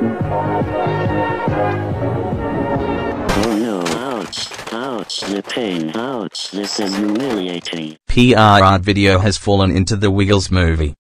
Oh no, ouch, ouch, the pain, ouch, this is humiliating. PR art video has fallen into the Wiggles movie.